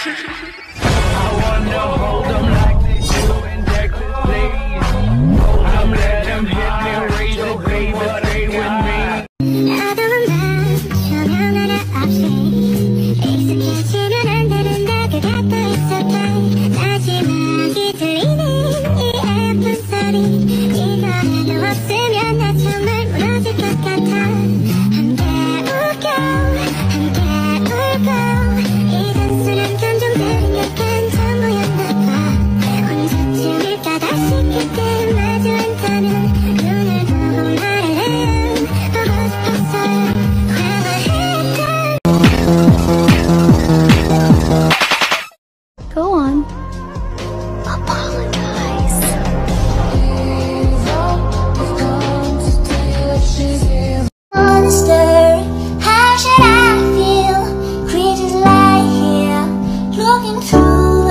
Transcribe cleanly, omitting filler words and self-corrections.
wanna hold them like they do in Texas, please. Hold them, let them hit me, raise it, baby, stay with me. 익숙해지면 안 되는데 그게 또 있었다. 마지막이 들리는 이 아픈 소리. 이거라도 없으면 나 정말 무너질 것 같아. 함께 웃겨 함께 울고 이 단순한 감정들은 약간 전부였나 봐. 언제쯤일까 다시 그때 마주한다면 눈을 보고 말해. 보고 싶었어요. Go on. Apologize. Monster, how should I feel? Creatures lie here, looking through